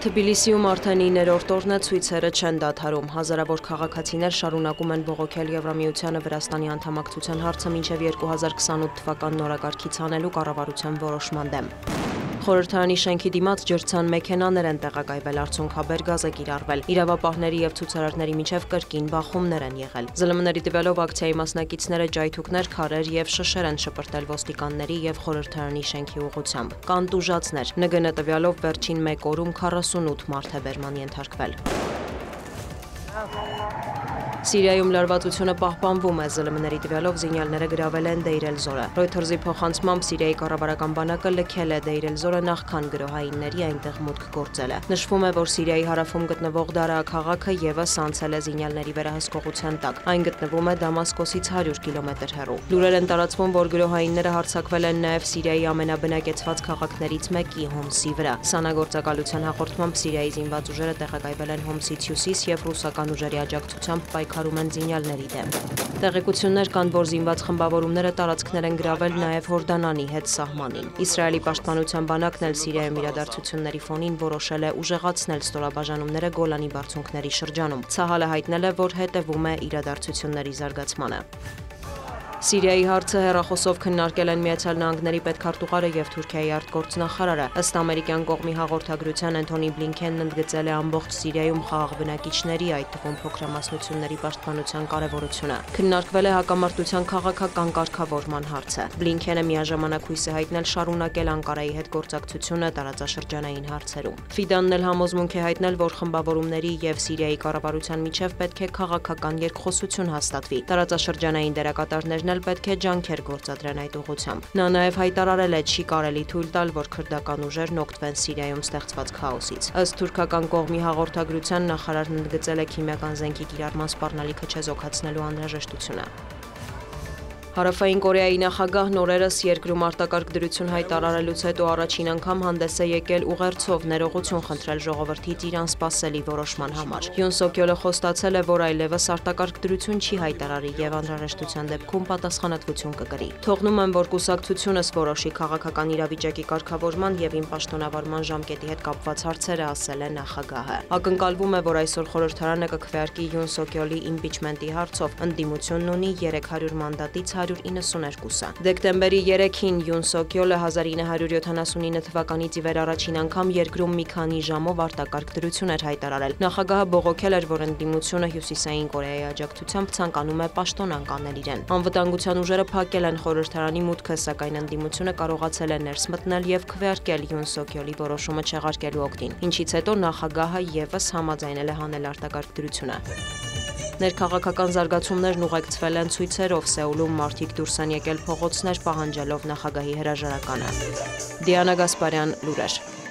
Թբիլիսիում արդեն 9-րդ օրն է ցույցերը չեն դադարում։ Հազարավոր քաղաքացիներ շարունակում են բողոքել Եվրամիությանը Վրաստանի անդամակցության հարցը մինչև 2028 թվական նորակարգից հանելու կառավարության որոշման դեմ։ Խորհրդարանի շենքի դիմաց ջրցան մեքենաներ են տեղակայվել, արցունքաբեր գազ է կիրառվել։ Իրավապահների եւ ցուցարարների միջև կրկին բախումներ են եղել։ ԶԼՄ-ների տվյալով ակցիայի մասնակիցները ջայթուկներ, քարեր եւ շշեր են շպրտել ոստիկանների եւ խորհրդարանի շենքի ուղղությամբ։ Կան տուժածներ։ ՆԳՆ տվյալով վերջին 1 օրում 48 մարդ է բերման ենթարկվել։ Սիրիայում լարվածությունը պահպանվում է, ԶԼՄ-ների տվյալով զինյալները գրավել են Դեյր էլ-Զորը։ Ռոյթերզի փոխանցմամբ Սիրիայի կառավարական բանակը լքել է Դեյր էլ-Զորը նախքան գրոհայինների այնտեղ մուտք գործելը։ Նշվում է, որ Սիրիայի հարավում գտնվող Դարա քաղաքը եւս անցել է զինյալների վերահսկողության տակ։ Այն գտնվում է Դամասկոսից 100 կիլոմետր հեռու։ Լուրեր են տարածվում, որ գրոհայինները հարձակվել են նաեւ Սիրիայի ամենաբնակեցված քաղաքներից մեկի Հոմսի վրա։ Սանագործակալության հաղորդմամբ Սիրիայի զինված ուժերը տեղակայվել են Հոմսից հյուսիս եւ ռուսական ուժերի աջակցությամբ պայքարում են զինյալների դեմ։ Տեղեկություններ կան, որ զինված խմբավորումները տարածքներ են գրավել նաև Հորդանանի հետ սահմանին։ Իսրայելի պաշտպանության բանակն էլ Սիրիայում իրադարձությունների ֆոնին որոշել է ուժեղացնել ստորաբաժանումները Գոլանի բարձունքների շրջանում։ Ցահալը հայտնել է, որ հետևում է իրադարձությունների զարգացմանը։ Սիրիայի հարցը հեռախոսով քննարկել են Միացյալ Նահանգների պետքարտուղարը եւ Թուրքիայի արտգործնախարարը։ Ըստ ամերիկյան կողմի հաղորդագրության Անթոնի Բլինքենն ընդգծել է ամբողջ Սիրիայում խաղաղ բնակիչների, այդ թվում փոքրամասնությունների պաշտպանության կարևորությունը։ Քննարկվել է հակամարտության քաղաքական կարգավորման հարցը։ Բլինքենը միաժամանակ հույս է հայտնել շարունակել Անկարայի հետ գործակցությունը տարածաշրջանային հարցերում։ Ֆիդանն էլ համոզմունք է հայտնել, որ խմբավորումների եւ Սիրիայի կառավարության միջև պետք է քաղաքական երկխոսություն հաստատվի։ Տարածաշրջանային դերակատարներն պետք է ջանքեր գործադրեն այդ ուղղությամբ։ Նա նաև հայտարարել է, չի կարելի թույլ տալ, որ քրդական ուժերն օգտվեն Սիրիայում ստեղծված քաոսից։ Ըստ թուրքական կողմի հաղորդագրության նախարարն ընդգծել է քիմիական զենքի կիրառման սպառնալիքը չեզոքացնելու անհրաժեշտությունը։ Հարավային Կորեայի նախագահն օրերս երկրում արտակարգ դրություն հայտարարելուց հետո առաջին անգամ հանդես է եկել ուղերձով ներողություն խնդրել ժողովրդից Իրան սպասելի որոշման համար։ Յուն Սոք-յոլը խոստացել է, որ այլևս արտակարգ դրություն չի հայտարարի եւ անհրաժեշտության դեպքում պատասխանատվություն կկրի։ Թողնում եմ, որ կուսակցությունս որոշի քաղաքական իրավիճակի կարգավորման եւ իմ պաշտոնավարման ժամկետի հետ կապված հարցերը, ասել է նախագահը։ Ակնկալվում է, որ այսօր խորհրդարանը կքվեարկի Յուն Սոք-յոլի իմպիչմենտի հարցով։ Ընդդիմությունն ունի 300 մանդատից 192-ը։ Դեկտեմբերի 3-ին Յուն Սոք-յոլը 1979 թվականից ի վեր առաջին անգամ երկրում մի քանի ժամով արտակարգ դրություն էր հայտարարել։ Նախագահը բողոքել էր, որ ընդդիմությունը Հյուսիսային Կորեայի աջակցությամբ ցանկանում է պաշտոնանկ անել իրեն։ Անվտանգության ուժերը փակել են խորհրդարանի մուտքը, սակայն ընդդիմությունը կարողացել է ներս մտնել եւ քվեարկել Յուն Սոք-յոլի որոշումը չեղարկելու օգտին, ինչից հետո նախագահը եւս համաձայնել է հանել արտակարգ դրությունը։ Ներքաղաքական զարգացումներն ուղեկցվել են ցույցերով, Սեուլում մարդիկ դուրս են եկել փողոցներ պահանջելով նախագահի հրաժարականը։ Դիանա Գասպարյան, լուրեր։